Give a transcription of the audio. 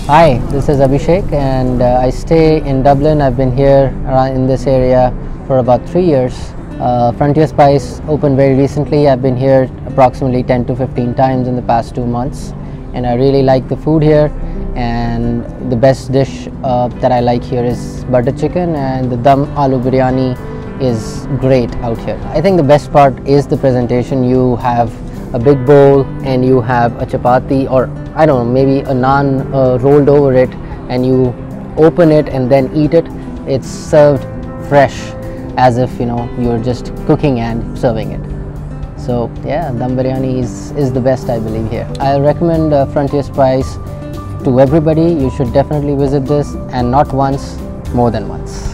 Hi, this is Abhishek and I stay in Dublin. I've been here in this area for about 3 years. Frontier Spice opened very recently. I've been here approximately 10 to 15 times in the past 2 months and I really like the food here, and the best dish that I like here is butter chicken, and the dum aloo biryani is great out here. I think the best part is the presentation. You have a big bowl and you have a chapati, or I don't know, maybe a naan rolled over it, and you open it and then eat it. It's served fresh as if you're just cooking and serving it. So yeah, dum biryani is the best, I believe, here. I recommend Frontier Spice to everybody. You should definitely visit this, and not once, more than once.